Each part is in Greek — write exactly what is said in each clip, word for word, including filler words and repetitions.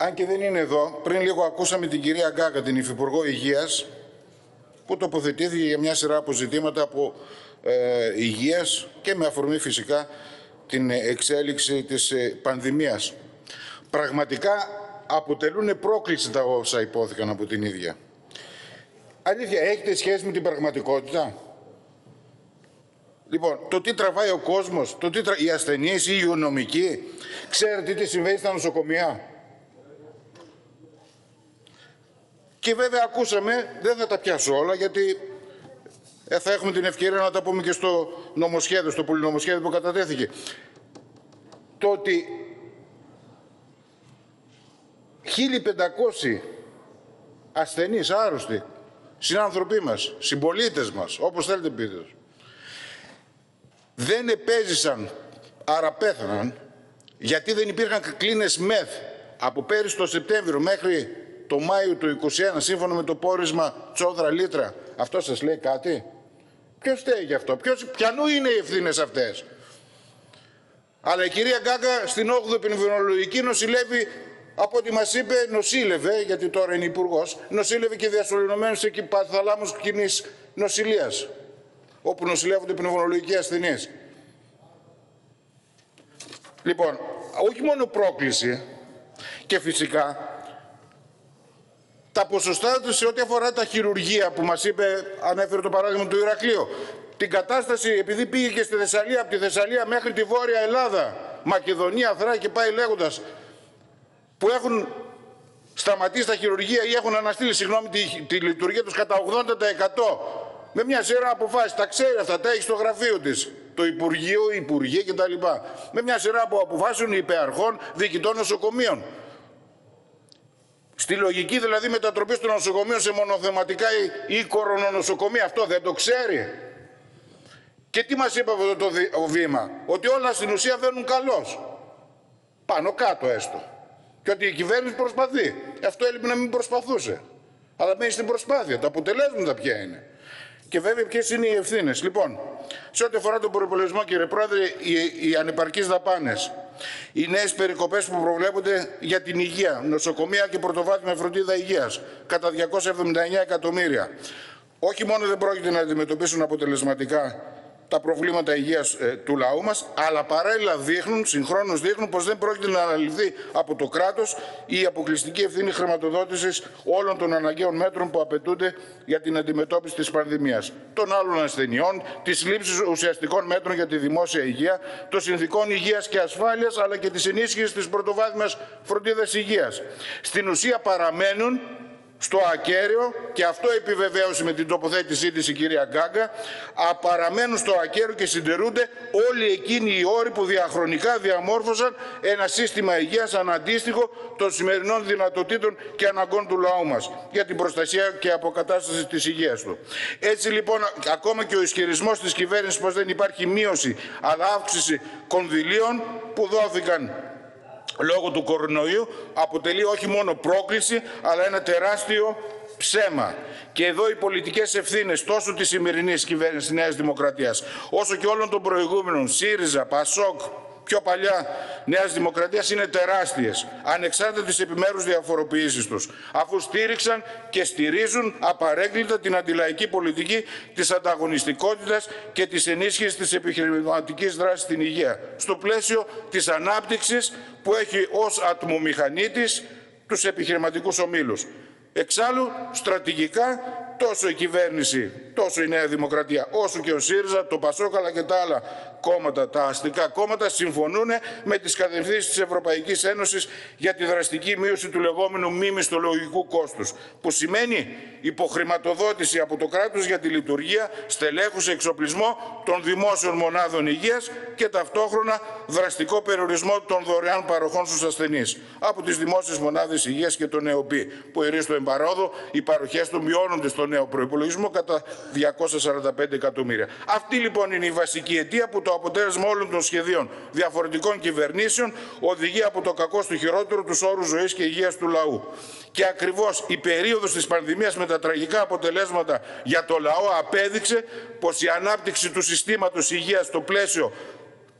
αν και δεν είναι εδώ, πριν λίγο ακούσαμε την κυρία Γκάγκα, την Υφυπουργό Υγείας, που τοποθετήθηκε για μια σειρά από ζητήματα από ε, υγείας και με αφορμή φυσικά την εξέλιξη της ε, πανδημίας. Πραγματικά αποτελούν πρόκληση τα όσα υπόθηκαν από την ίδια. Αλήθεια, έχετε σχέση με την πραγματικότητα? Λοιπόν, το τι τραβάει ο κόσμος, το τι τρα... οι ασθενείς, οι υγειονομικοί, ξέρετε τι συμβαίνει στα νοσοκομεία? Και βέβαια ακούσαμε, δεν θα τα πιάσω όλα, γιατί ε, θα έχουμε την ευκαιρία να τα πούμε και στο νομοσχέδιο, στο πολυνομοσχέδιο που κατατέθηκε. Το ότι χίλια πεντακόσιοι ασθενείς, άρρωστοι, συνάνθρωποι μας, συμπολίτες μας, όπως θέλετε πείτε, δεν επέζησαν, άρα πέθαναν, γιατί δεν υπήρχαν κλίνες μεθ από πέρυσι το Σεπτέμβριο μέχρι το Μάιο του είκοσι ένα, σύμφωνα με το πόρισμα Τσόδρα-Λίτρα. Αυτό σας λέει κάτι? Ποιος φταίει γι' αυτό? Ποιος, ποιανού είναι οι ευθύνες αυτές? Αλλά η κυρία Γκάγκα στην όγδοη επιδημιολογική νοσηλεύει, από ό,τι μας είπε, νοσήλευε, γιατί τώρα είναι υπουργός, νοσήλευε και διασωληνωμένους εκεί θαλάμους κοινής νοσηλείας, όπου νοσηλεύονται πνευμονολογικοί ασθενείς. Λοιπόν, όχι μόνο πρόκληση, και φυσικά τα ποσοστά του σε ό,τι αφορά τα χειρουργεία που μας είπε, ανέφερε το παράδειγμα του Ηρακλείου. Την κατάσταση, επειδή πήγε και στη Θεσσαλία, από τη Θεσσαλία μέχρι τη Βόρεια Ελλάδα, Μακεδονία, Θράκη και πάει λέγοντας, που έχουν σταματήσει τα χειρουργεία ή έχουν αναστείλει, συγγνώμη, τη, τη λειτουργία τους κατά ογδόντα τοις εκατό. Με μια σειρά αποφάσεις, τα ξέρει αυτά, τα έχει στο γραφείο της, το Υπουργείο, οι Υπουργοί κτλ. Με μια σειρά από αποφάσεων υπεαρχών διοικητών νοσοκομείων. Στη λογική δηλαδή μετατροπής των νοσοκομείων σε μονοθεματικά ή, ή κορονονοσοκομεία. Αυτό δεν το ξέρει? Και τι μας είπε αυτό το βήμα? Ότι όλα στην ουσία βαίνουν καλώς. Πάνω κάτω έστω. Και ότι η κυβέρνηση προσπαθεί. Αυτό έλειπε να μην προσπαθούσε. Αλλά μένει στην προσπάθεια. Τα αποτελέσματα ποια είναι? Και βέβαια ποιες είναι οι ευθύνες? Λοιπόν, σε ό,τι αφορά τον προϋπολογισμό, κύριε Πρόεδρε, οι, οι ανεπαρκείς δαπάνες, οι νέες περικοπές που προβλέπονται για την υγεία, νοσοκομεία και πρωτοβάθμια φροντίδα υγείας, κατά διακόσια εβδομήντα εννέα εκατομμύρια, όχι μόνο δεν πρόκειται να αντιμετωπίσουν αποτελεσματικά τα προβλήματα υγείας ε, του λαού μας, αλλά παράλληλα δείχνουν, συγχρόνως δείχνουν, πως δεν πρόκειται να αναλυθεί από το κράτος η αποκλειστική ευθύνη χρηματοδότησης όλων των αναγκαίων μέτρων που απαιτούνται για την αντιμετώπιση της πανδημίας, των άλλων ασθενειών, της λήψης ουσιαστικών μέτρων για τη δημόσια υγεία, των συνθηκών υγείας και ασφάλειας, αλλά και της ενίσχυσης της πρωτοβάθμιας φροντίδας υγείας. Στην ουσία παραμένουν στο ακέραιο, και αυτό επιβεβαίωσε με την τοποθέτησή της η κυρία Γκάγκα, παραμένουν στο ακέραιο και συντηρούνται όλοι εκείνοι οι όροι που διαχρονικά διαμόρφωσαν ένα σύστημα υγείας αναντίστοιχο των σημερινών δυνατοτήτων και αναγκών του λαού μας για την προστασία και αποκατάσταση της υγείας του. Έτσι λοιπόν, ακόμα και ο ισχυρισμός της κυβέρνησης πως δεν υπάρχει μείωση αλλά αύξηση κονδυλίων που δόθηκαν λόγω του κορονοϊού αποτελεί όχι μόνο πρόκληση, αλλά ένα τεράστιο ψέμα. Και εδώ οι πολιτικές ευθύνες τόσο της σημερινής κυβέρνησης της Νέας Δημοκρατίας, όσο και όλων των προηγούμενων, ΣΥΡΙΖΑ, ΠΑΣΟΚ, πιο παλιά Νέας Δημοκρατίας, είναι τεράστιες, ανεξάρτητα τις επιμέρους διαφοροποιήσεις τους, αφού στήριξαν και στηρίζουν απαρέγκλητα την αντιλαϊκή πολιτική της ανταγωνιστικότητας και της ενίσχυσης της επιχειρηματικής δράσης στην υγεία, στο πλαίσιο της ανάπτυξης που έχει ως ατμομηχανή της τους επιχειρηματικούς ομίλους. Εξάλλου, στρατηγικά, τόσο η κυβέρνηση, τόσο η Νέα Δημοκρατία, όσο και ο ΣΥΡΙΖΑ, το ΠΑΣΟΚ, αλλά και τα άλλα κόμματα, τα αστικά κόμματα, συμφωνούν με τις κατευθύνσεις της Ευρωπαϊκής Ένωσης για τη δραστική μείωση του λεγόμενου μη μισθολογικού κόστους, που σημαίνει υποχρηματοδότηση από το κράτος για τη λειτουργία, στελέχους, εξοπλισμό των δημόσιων μονάδων υγείας και ταυτόχρονα δραστικό περιορισμό των δωρεάν παροχών στους ασθενείς από τις δημόσιες μονάδες υγείας και τον ΕΟΠΗ, που ερίστο εμπαρόδο οι παροχές του μειώνονται στο νέο προϋπολογισμό κατά διακόσια σαράντα πέντε εκατομμύρια. Αυτή λοιπόν είναι η βασική αιτία που το αποτέλεσμα όλων των σχεδίων διαφορετικών κυβερνήσεων οδηγεί από το κακό στο χειρότερο τους όρους ζωής και υγείας του λαού. Και ακριβώς η περίοδος της πανδημίας με τα τραγικά αποτελέσματα για το λαό απέδειξε πως η ανάπτυξη του συστήματος υγείας στο πλαίσιο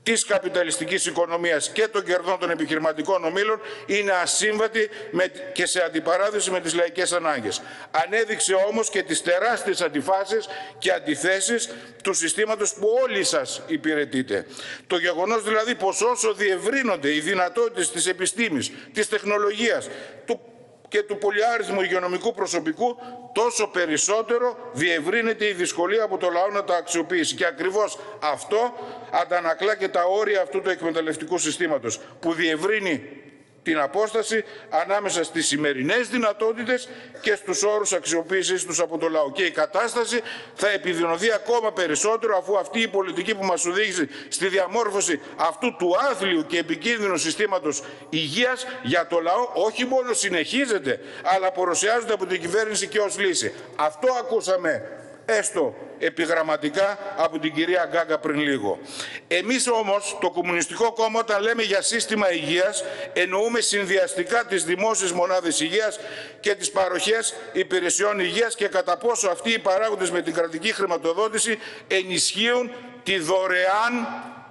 της καπιταλιστικής οικονομίας και των κερδών των επιχειρηματικών ομίλων είναι ασύμβατη με, και σε αντιπαράθεση με τις λαϊκές ανάγκες. Ανέδειξε όμως και τις τεράστιες αντιφάσεις και αντιθέσεις του συστήματος που όλοι σας υπηρετείτε. Το γεγονός δηλαδή πως όσο διευρύνονται οι δυνατότητες της επιστήμης, της τεχνολογίας, του και του πολυάριθμου υγειονομικού προσωπικού, τόσο περισσότερο διευρύνεται η δυσκολία από το λαό να τα αξιοποιήσει. Και ακριβώς αυτό αντανακλά και τα όρια αυτού του εκμεταλλευτικού συστήματος, που διευρύνει την απόσταση ανάμεσα στις σημερινές δυνατότητες και στους όρους αξιοποίησης τους από το λαό. Και η κατάσταση θα επιδεινωθεί ακόμα περισσότερο, αφού αυτή η πολιτική που μας οδήγησε στη διαμόρφωση αυτού του άθλιου και επικίνδυνου συστήματος υγείας για το λαό όχι μόνο συνεχίζεται, αλλά παρουσιάζεται από την κυβέρνηση και ως λύση. Αυτό ακούσαμε έστω επιγραμματικά από την κυρία Γκάγκα πριν λίγο. Εμείς όμως, το Κομμουνιστικό Κόμμα, όταν λέμε για σύστημα υγείας, εννοούμε συνδυαστικά τις δημόσιες μονάδες υγείας και τις παροχές υπηρεσιών υγείας και κατά πόσο αυτοί οι παράγοντες με την κρατική χρηματοδότηση ενισχύουν τη δωρεάν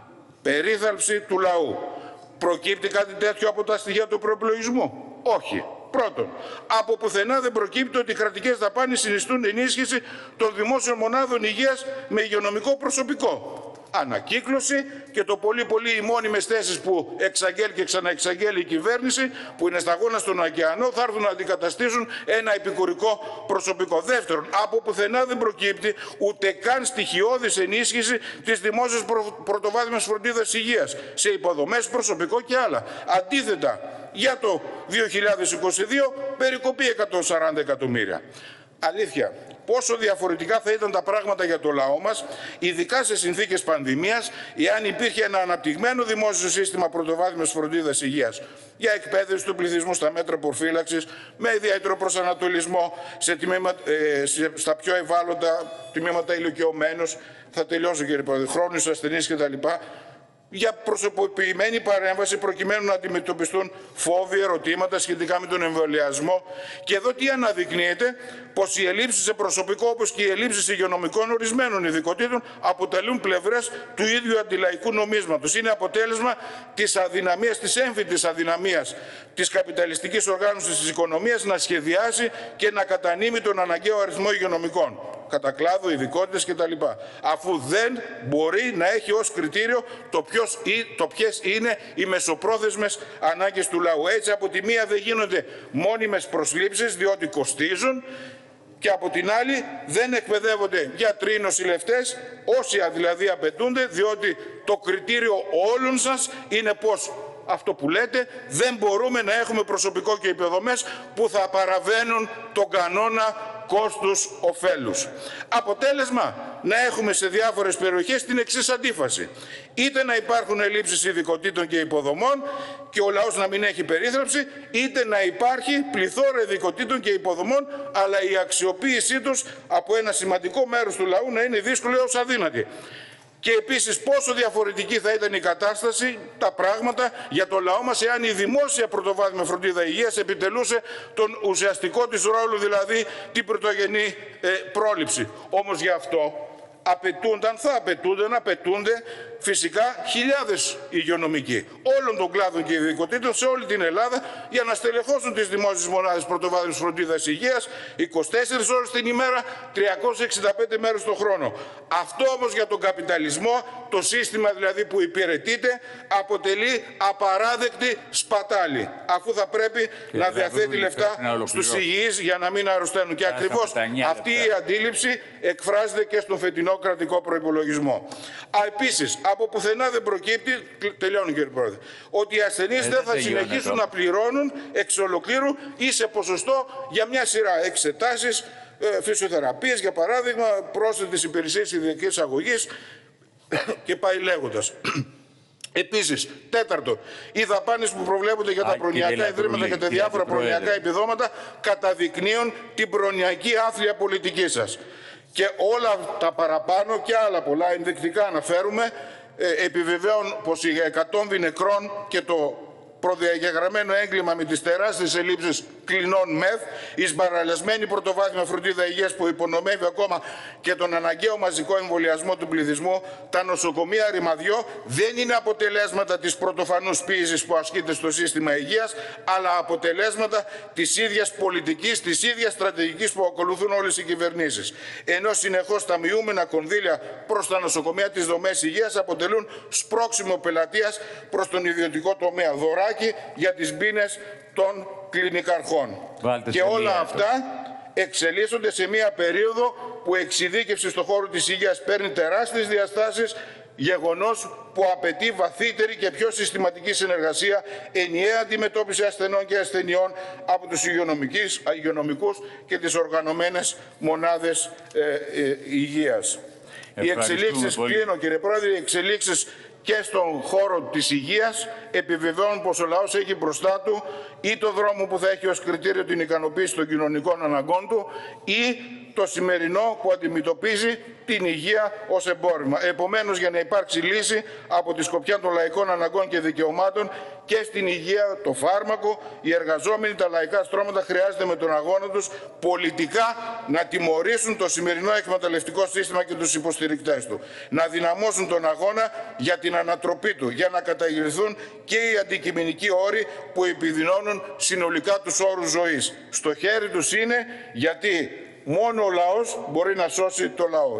περίθαλψη του λαού. Προκύπτει κάτι τέτοιο από τα στοιχεία του προεπλογισμού? Όχι. Πρώτον, από πουθενά δεν προκύπτει ότι οι κρατικές δαπάνες συνιστούν ενίσχυση των δημόσιων μονάδων υγείας με υγειονομικό προσωπικό. Ανακύκλωση και το πολύ πολύ οι μόνιμες θέσεις που εξαγγέλει και ξαναεξαγγέλει η κυβέρνηση, που είναι σταγόνα στον ωκεανό, θα έρθουν να αντικαταστήσουν ένα επικουρικό προσωπικό. Δεύτερον, από πουθενά δεν προκύπτει ούτε καν στοιχειώδης ενίσχυση της δημόσιας προ... πρωτοβάθμιας φροντίδας υγείας σε υποδομές, προσωπικό και άλλα. Αντίθετα, για το δύο χιλιάδες είκοσι δύο περικοπή εκατόν σαράντα εκατομμύρια. Αλήθεια, πόσο διαφορετικά θα ήταν τα πράγματα για το λαό μας, ειδικά σε συνθήκες πανδημίας, εάν υπήρχε ένα αναπτυγμένο δημόσιο σύστημα πρωτοβάθμιας φροντίδας υγείας για εκπαίδευση του πληθυσμού στα μέτρα προφύλαξης, με ιδιαίτερο προσανατολισμό σε τμήμα, ε, σε, στα πιο ευάλωτα τμήματα ηλικιωμένους, θα τελειώσω κύριε Πρόεδρε, χρόνους ασθενείς κτλ., για προσωποποιημένη παρέμβαση προκειμένου να αντιμετωπιστούν φόβοι, ερωτήματα σχετικά με τον εμβολιασμό. Και εδώ τι αναδεικνύεται? Πως οι ελλείψεις σε προσωπικό, όπως και οι ελλείψεις υγειονομικών ορισμένων ειδικοτήτων, αποτελούν πλευρές του ίδιου αντιλαϊκού νομίσματος. Είναι αποτέλεσμα της αδυναμίας, της έμφυτης αδυναμίας της καπιταλιστικής οργάνωσης της οικονομίας να σχεδιάσει και να κατανείμει τον αναγκαίο αριθμό υγειονομικών, κατά κλάδο, ειδικότητες κτλ. Αφού δεν μπορεί να έχει ως κριτήριο το, ποιος, το ποιες είναι οι μεσοπρόθεσμες ανάγκες του λαού. Έτσι, από τη μία δεν γίνονται μόνιμες προσλήψεις, διότι κοστίζουν, και από την άλλη δεν εκπαιδεύονται γιατροί, νοσηλευτές, όσοι δηλαδή απαιτούνται, διότι το κριτήριο όλων σας είναι πως αυτό που λέτε, δεν μπορούμε να έχουμε προσωπικό και υποδομές που θα παραβαίνουν τον κανόνα κόστους ωφέλους. Αποτέλεσμα, να έχουμε σε διάφορες περιοχές την εξής αντίφαση. Είτε να υπάρχουν ελλείψεις ειδικοτήτων και υποδομών και ο λαός να μην έχει περίθαλψη, είτε να υπάρχει πληθώρα ειδικοτήτων και υποδομών, αλλά η αξιοποίησή τους από ένα σημαντικό μέρος του λαού να είναι δύσκολη έως αδύνατη. Και επίσης πόσο διαφορετική θα ήταν η κατάσταση, τα πράγματα για το λαό μας, εάν η δημόσια πρωτοβάθμια φροντίδα υγείας επιτελούσε τον ουσιαστικό της ρόλο, δηλαδή την πρωτογενή ε, πρόληψη. Όμως γι' αυτό απαιτούνταν, θα απαιτούνταν, απαιτούνται φυσικά χιλιάδες υγειονομικοί όλων των κλάδων και ειδικοτήτων σε όλη την Ελλάδα για να στελεχώσουν τις δημόσιες μονάδες πρωτοβάθμιας φροντίδας υγείας είκοσι τέσσερις ώρες την ημέρα, τριακόσιες εξήντα πέντε μέρες το χρόνο. Αυτό όμως για τον καπιταλισμό, το σύστημα δηλαδή που υπηρετείται, αποτελεί απαράδεκτη σπατάλη, αφού θα πρέπει και να διαθέτει λεφτά στους υγιείς για να μην αρρωσταίνουν. Και ακριβώς αυτή η αντίληψη εκφράζεται και στον φετινό κρατικό προϋπολογισμό. Α, επίσης, από πουθενά δεν προκύπτει, τελειώνω κύριε Πρόεδρε, ότι οι ασθενείς δεν θα συνεχίσουν να πληρώνουν εξ ολοκλήρου ή σε ποσοστό για μια σειρά εξετάσεις, φυσιοθεραπείες για παράδειγμα, πρόσθετες υπηρεσίες ιδιωτικής αγωγής και πάει λέγοντας. Επίσης, τέταρτον, οι δαπάνες που προβλέπονται για τα προνοιακά ιδρύματα και τα διάφορα προνοιακά επιδόματα καταδεικνύουν την προνοιακή άθλια πολιτική σας. Και όλα τα παραπάνω και άλλα πολλά ενδεικτικά αναφέρουμε, ε, επιβεβαίων πως οι εκατόμβοι νεκρών και το προδιαγεγραμμένο έγκλημα με τις τεράστιες ελλείψεις κλινών ΜΕΘ, η σπαραλιασμένη πρωτοβάθμια φροντίδα υγείας που υπονομεύει ακόμα και τον αναγκαίο μαζικό εμβολιασμό του πληθυσμού, τα νοσοκομεία ρημαδιό δεν είναι αποτελέσματα της πρωτοφανούς πίεσης που ασκείται στο σύστημα υγείας, αλλά αποτελέσματα της ίδιας πολιτικής, της ίδιας στρατηγικής που ακολουθούν όλες οι κυβερνήσεις. Ενώ συνεχώς τα μειούμενα κονδύλια προς τα νοσοκομεία, τις δομές υγείας αποτελούν σπρώξιμο πελατείας προς τον ιδιωτικό τομέα, δωράκι για τις μπίνες των κλινικαρχών. Βάλτε και όλα αυτά εξελίσσονται σε μια περίοδο που εξειδίκευση στον χώρο της υγείας παίρνει τεράστιες διαστάσεις, γεγονός που απαιτεί βαθύτερη και πιο συστηματική συνεργασία, ενιαία αντιμετώπιση ασθενών και ασθενειών από τους υγειονομικούς και τις οργανωμένες μονάδες ε, ε, υγείας. Οι εξελίξεις, κλείνω κύριε Πρόεδρε, οι εξελίξεις και στον χώρο της υγείας επιβεβαιώνουν πως ο λαός έχει μπροστά του ή το δρόμο που θα έχει ως κριτήριο την ικανοποίηση των κοινωνικών αναγκών του ή το σημερινό που αντιμετωπίζει την υγεία ως εμπόρευμα. Επομένως, για να υπάρξει λύση από τη σκοπιά των λαϊκών αναγκών και δικαιωμάτων και στην υγεία, το φάρμακο, οι εργαζόμενοι, τα λαϊκά στρώματα χρειάζεται με τον αγώνα τους πολιτικά να τιμωρήσουν το σημερινό εκμεταλλευτικό σύστημα και τους υποστηρικτές του. Να δυναμώσουν τον αγώνα για την ανατροπή του, για να καταγγελθούν και οι αντικειμενικοί όροι που επιδεινώνουν συνολικά τους όρους ζωής. Στο χέρι τους είναι, γιατί μόνο ο λαός μπορεί να σώσει το λαό.